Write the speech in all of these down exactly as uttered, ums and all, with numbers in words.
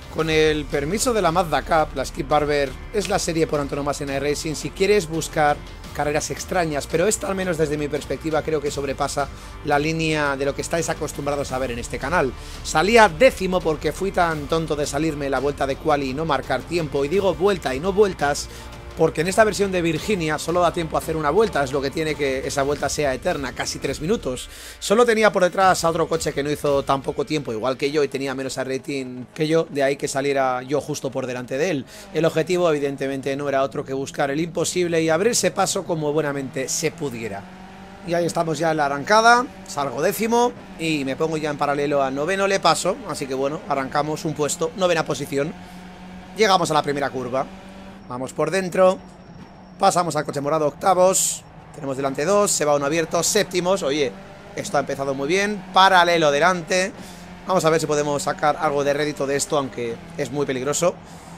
Con el permiso de la Mazda Cup, la Skip Barber es la serie por antonomasia en iRacing si quieres buscar carreras extrañas, pero esta, al menos desde mi perspectiva, creo que sobrepasa la línea de lo que estáis acostumbrados a ver en este canal. Salía décimo porque fui tan tonto de salirme la vuelta de quali y no marcar tiempo, y digo vuelta y no vueltas porque en esta versión de Virginia solo da tiempo a hacer una vuelta, es lo que tiene que esa vuelta sea eterna, casi tres minutos. Solo tenía por detrás a otro coche que no hizo tan poco tiempo, igual que yo, y tenía menos rating que yo, de ahí que saliera yo justo por delante de él. El objetivo evidentemente no era otro que buscar el imposible y abrirse paso como buenamente se pudiera. Y ahí estamos ya en la arrancada, salgo décimo y me pongo ya en paralelo a noveno, le paso, así que bueno, arrancamos un puesto, novena posición. Llegamos a la primera curva. Vamos por dentro, pasamos al coche morado octavos, tenemos delante dos, se va uno abierto, séptimos, oye, esto ha empezado muy bien, paralelo delante, vamos a ver si podemos sacar algo de rédito de esto, aunque es muy peligroso.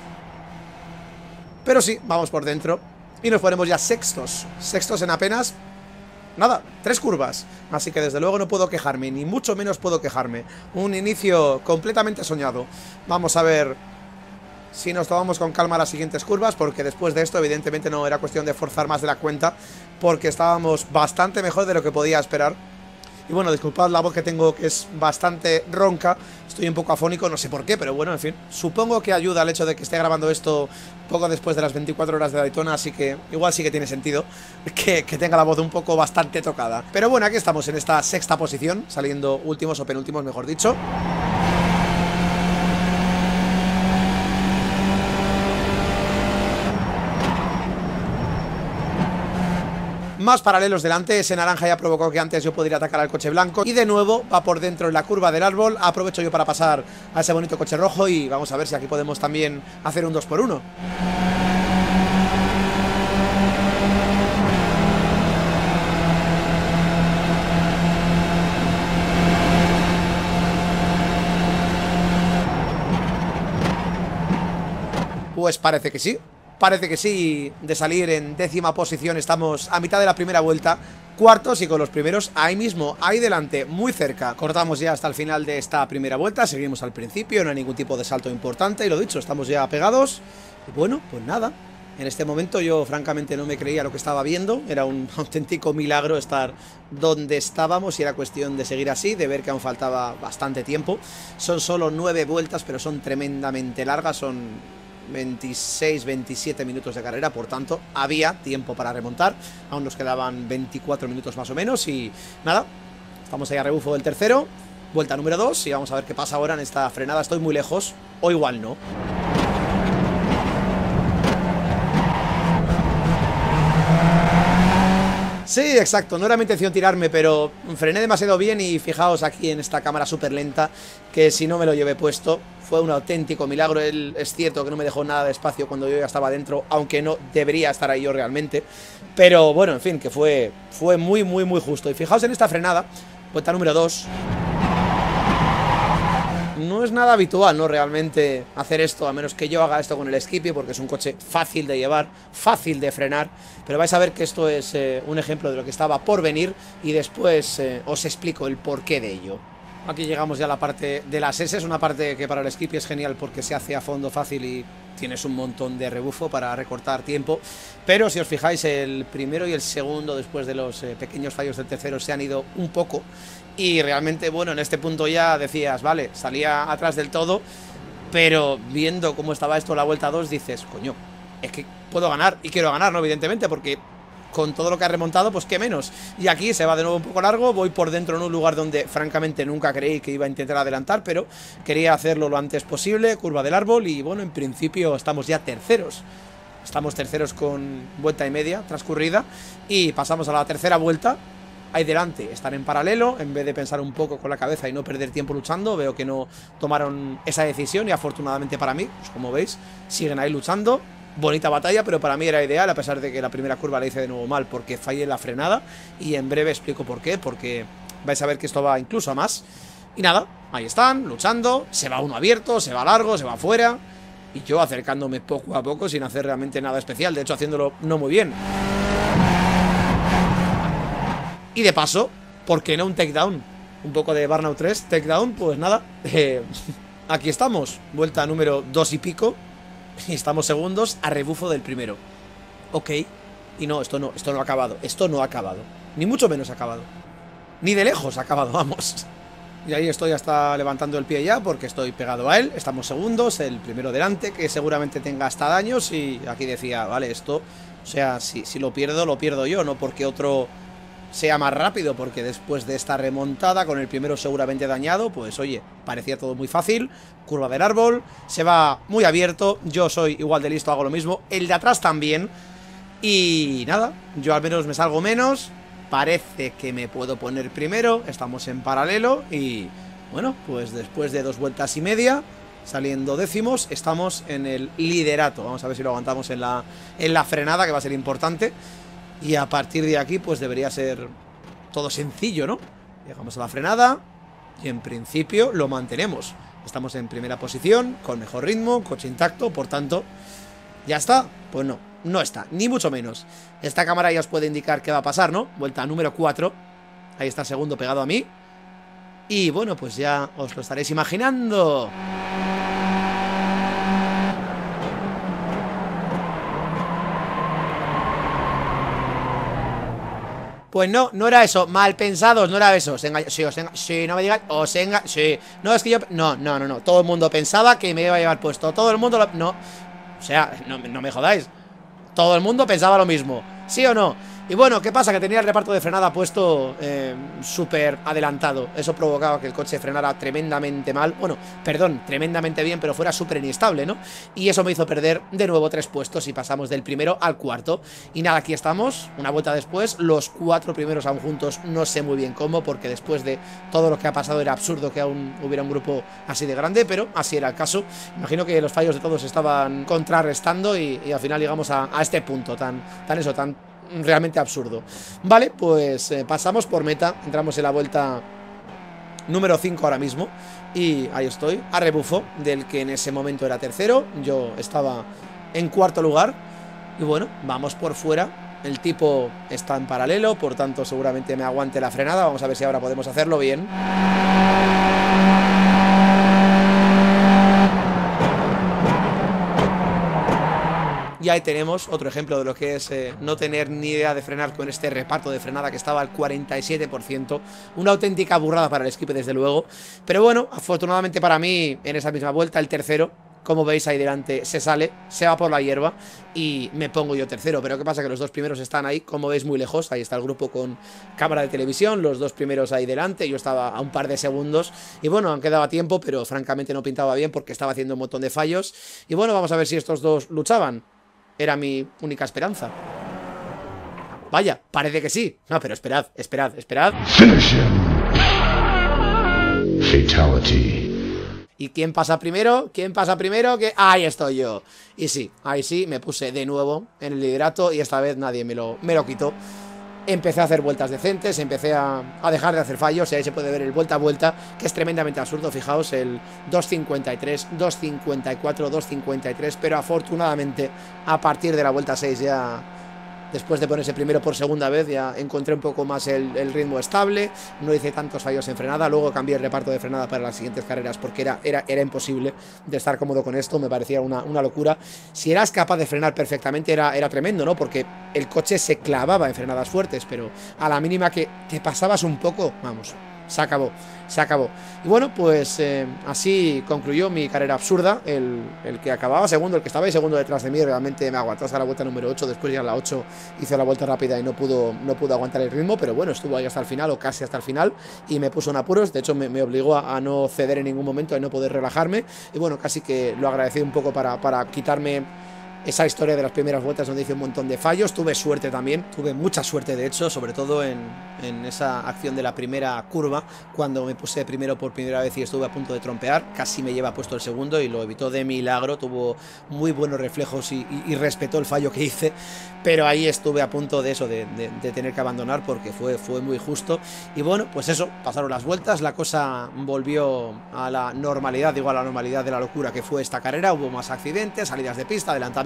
Pero sí, vamos por dentro y nos ponemos ya sextos, sextos en apenas, nada, tres curvas, así que desde luego no puedo quejarme, ni mucho menos puedo quejarme, un inicio completamente soñado. Vamos a ver si nos tomamos con calma las siguientes curvas, porque después de esto evidentemente no era cuestión de forzar más de la cuenta, porque estábamos bastante mejor de lo que podía esperar. Y bueno, disculpad la voz que tengo, que es bastante ronca, estoy un poco afónico, no sé por qué, pero bueno, en fin, supongo que ayuda el hecho de que esté grabando esto poco después de las veinticuatro horas de Daytona, así que igual sí que tiene sentido que, que tenga la voz un poco bastante tocada. Pero bueno, aquí estamos en esta sexta posición, saliendo últimos o penúltimos, mejor dicho. Más paralelos delante, ese naranja ya provocó que antes yo pudiera atacar al coche blanco. Y de nuevo va por dentro en la curva del árbol. Aprovecho yo para pasar a ese bonito coche rojo y vamos a ver si aquí podemos también hacer un dos por uno. Pues parece que sí. Parece que sí, de salir en décima posición estamos a mitad de la primera vuelta, cuartos y con los primeros ahí mismo, ahí delante, muy cerca. Cortamos ya hasta el final de esta primera vuelta, seguimos al principio, no hay ningún tipo de salto importante y lo dicho, estamos ya pegados. Y bueno, pues nada, en este momento yo francamente no me creía lo que estaba viendo, era un auténtico milagro estar donde estábamos y era cuestión de seguir así, de ver que aún faltaba bastante tiempo. Son solo nueve vueltas, pero son tremendamente largas, son veintiséis, veintisiete minutos de carrera, por tanto había tiempo para remontar, aún nos quedaban veinticuatro minutos más o menos y nada, estamos ahí a rebufo del tercero, vuelta número dos y vamos a ver qué pasa ahora en esta frenada. Estoy muy lejos, o igual no. Sí, exacto, no era mi intención tirarme, pero frené demasiado bien y fijaos aquí en esta cámara súper lenta que si no me lo llevé puesto fue un auténtico milagro. Él es cierto que no me dejó nada de espacio cuando yo ya estaba dentro, aunque no debería estar ahí yo realmente, pero bueno, en fin, que fue, fue muy muy muy justo. Y fijaos en esta frenada, vuelta número dos. No es nada habitual, ¿no? Realmente hacer esto, a menos que yo haga esto con el Skippy, porque es un coche fácil de llevar, fácil de frenar. Pero vais a ver que esto es eh, un ejemplo de lo que estaba por venir y después eh, os explico el porqué de ello. Aquí llegamos ya a la parte de las S, es una parte que para el Skippy es genial porque se hace a fondo fácil y tienes un montón de rebufo para recortar tiempo. Pero si os fijáis, el primero y el segundo, después de los eh, pequeños fallos del tercero, se han ido un poco. Y realmente, bueno, en este punto ya decías, vale, salía atrás del todo, pero viendo cómo estaba esto la vuelta dos, dices, coño, es que puedo ganar, y quiero ganar, ¿no? Evidentemente, porque con todo lo que ha remontado, pues qué menos. Y aquí se va de nuevo un poco largo, voy por dentro en un lugar donde francamente nunca creí que iba a intentar adelantar, pero quería hacerlo lo antes posible, curva del árbol, y bueno, en principio estamos ya terceros. Estamos terceros con vuelta y media transcurrida, y pasamos a la tercera vuelta. Ahí delante están en paralelo, en vez de pensar un poco con la cabeza y no perder tiempo luchando, veo que no tomaron esa decisión y afortunadamente para mí, pues como veis, siguen ahí luchando. Bonita batalla, pero para mí era ideal, a pesar de que la primera curva la hice de nuevo mal porque fallé la frenada, y en breve explico por qué, porque vais a ver que esto va incluso a más. Y nada, ahí están, luchando, se va uno abierto, se va largo, se va afuera, y yo acercándome poco a poco sin hacer realmente nada especial, de hecho haciéndolo no muy bien. Y de paso, ¿por qué no un takedown? Un poco de Burnout tres, takedown, pues nada, eh, aquí estamos, vuelta número dos y pico. Y estamos segundos a rebufo del primero. Ok. Y no, esto no, esto no ha acabado. Esto no ha acabado. Ni mucho menos ha acabado. Ni de lejos ha acabado, vamos. Y ahí estoy hasta levantando el pie ya, porque estoy pegado a él. Estamos segundos, el primero delante, que seguramente tenga hasta daños. Y aquí decía, vale, esto, o sea, si, si lo pierdo, lo pierdo yo, no porque otro sea más rápido, porque después de esta remontada, con el primero seguramente dañado, pues oye, parecía todo muy fácil. Curva del árbol, se va muy abierto. Yo soy igual de listo, hago lo mismo. El de atrás también. Y nada, yo al menos me salgo menos. Parece que me puedo poner primero. Estamos en paralelo y bueno, pues después de dos vueltas y media, saliendo décimos, estamos en el liderato. Vamos a ver si lo aguantamos en la, en la frenada, que va a ser importante. Y a partir de aquí pues debería ser todo sencillo, ¿no? Llegamos a la frenada y en principio lo mantenemos. Estamos en primera posición, con mejor ritmo, coche intacto, por tanto, ¿ya está? Pues no, no está, ni mucho menos. Esta cámara ya os puede indicar qué va a pasar, ¿no? Vuelta número cuatro. Ahí está el segundo pegado a mí. Y bueno, pues ya os lo estaréis imaginando. Pues no, no era eso, mal pensados, no era eso. Os enga... Sí, os enga... sí, no me digáis, os enga... Sí, no, es que yo... No, no, no, no, todo el mundo pensaba que me iba a llevar puesto. Todo el mundo lo... No, o sea, no, no me jodáis. Todo el mundo pensaba lo mismo, ¿sí o no? Y bueno, ¿qué pasa? Que tenía el reparto de frenada puesto eh, súper adelantado. Eso provocaba que el coche frenara tremendamente mal. Bueno, perdón, tremendamente bien, pero fuera súper inestable, ¿no? Y eso me hizo perder de nuevo tres puestos y pasamos del primero al cuarto. Y nada, aquí estamos, una vuelta después. Los cuatro primeros aún juntos, no sé muy bien cómo, porque después de todo lo que ha pasado era absurdo que aún hubiera un grupo así de grande, pero así era el caso. Imagino que los fallos de todos estaban contrarrestando y, y al final llegamos a, a este punto tan, tan eso, tan... realmente absurdo. Vale, pues eh, pasamos por meta. Entramos en la vuelta número cinco ahora mismo. Y ahí estoy, a rebufo del que en ese momento era tercero. Yo estaba en cuarto lugar. Y bueno, vamos por fuera. El tipo está en paralelo, por tanto seguramente me aguante la frenada. Vamos a ver si ahora podemos hacerlo bien. Y ahí tenemos otro ejemplo de lo que es eh, no tener ni idea de frenar con este reparto de frenada que estaba al cuarenta y siete por ciento. Una auténtica burrada para el Esquipe, desde luego. Pero bueno, afortunadamente para mí, en esa misma vuelta, el tercero, como veis ahí delante, se sale, se va por la hierba y me pongo yo tercero. Pero ¿qué pasa? Que los dos primeros están ahí, como veis, muy lejos. Ahí está el grupo con cámara de televisión, los dos primeros ahí delante. Yo estaba a un par de segundos y bueno, aunque daba tiempo, pero francamente no pintaba bien porque estaba haciendo un montón de fallos. Y bueno, vamos a ver si estos dos luchaban. Era mi única esperanza. Vaya, parece que sí. No, pero esperad, esperad, esperad. Finish him. Fatality. ¿Y quién pasa primero? ¿Quién pasa primero? Que ahí estoy yo. Y sí, ahí sí, me puse de nuevo en el liderato y esta vez nadie me lo, me lo quitó. Empecé a hacer vueltas decentes, empecé a, a dejar de hacer fallos y ahí se puede ver el vuelta a vuelta, que es tremendamente absurdo. Fijaos, el dos cincuenta y tres, dos cincuenta y cuatro, dos cincuenta y tres, pero afortunadamente a partir de la vuelta seis ya, después de ponerse primero por segunda vez, ya encontré un poco más el, el ritmo estable, no hice tantos fallos en frenada. Luego cambié el reparto de frenada para las siguientes carreras porque era, era, era imposible de estar cómodo con esto, me parecía una, una locura. Si eras capaz de frenar perfectamente era, era tremendo, ¿no? Porque el coche se clavaba en frenadas fuertes, pero a la mínima que te pasabas un poco, vamos, se acabó, se acabó. Y bueno, pues eh, así concluyó mi carrera absurda. El, el que acababa segundo, el que estaba ahí segundo detrás de mí, realmente me aguantó hasta la vuelta número ocho. Después ya en la ocho hizo la vuelta rápida y no pudo, no pudo aguantar el ritmo, pero bueno, estuvo ahí hasta el final, o casi hasta el final, y me puso en apuros. De hecho me, me obligó a, a no ceder en ningún momento, a no poder relajarme. Y bueno, casi que lo agradecí un poco para, para quitarme esa historia de las primeras vueltas donde hice un montón de fallos. Tuve suerte también, tuve mucha suerte de hecho, sobre todo en, en esa acción de la primera curva, cuando me puse primero por primera vez y estuve a punto de trompear. Casi me lleva puesto el segundo y lo evitó de milagro. Tuvo muy buenos reflejos y, y, y respetó el fallo que hice, pero ahí estuve a punto de eso, de, de, de tener que abandonar porque fue, fue muy justo. Y bueno, pues eso, pasaron las vueltas, la cosa volvió a la normalidad, digo a la normalidad de la locura que fue esta carrera. Hubo más accidentes, salidas de pista, adelantamientos.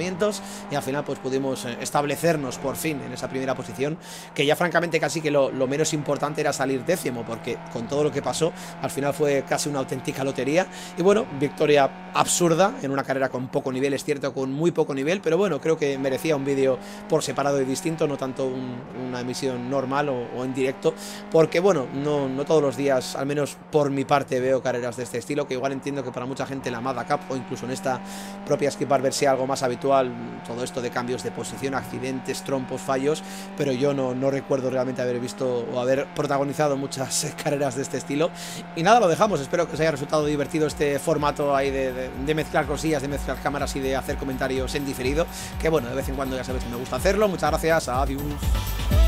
lanzamientos y al final pues pudimos establecernos por fin en esa primera posición, que ya francamente casi que lo, lo menos importante era salir décimo, porque con todo lo que pasó al final fue casi una auténtica lotería. Y bueno, victoria absurda en una carrera con poco nivel, es cierto, con muy poco nivel, pero bueno, creo que merecía un vídeo por separado y distinto, no tanto un, una emisión normal o, o en directo, porque bueno, no, no todos los días, al menos por mi parte, veo carreras de este estilo, que igual entiendo que para mucha gente la Mazda Cup o incluso en esta propia Skip Barber sea algo más habitual, todo esto de cambios de posición, accidentes, trompos, fallos, pero yo no, no recuerdo realmente haber visto o haber protagonizado muchas carreras de este estilo. Y nada, lo dejamos, espero que os haya resultado divertido este formato ahí de, de, de mezclar cosillas, de mezclar cámaras y de hacer comentarios en diferido, que bueno, de vez en cuando ya sabéis que me gusta hacerlo. Muchas gracias, adiós.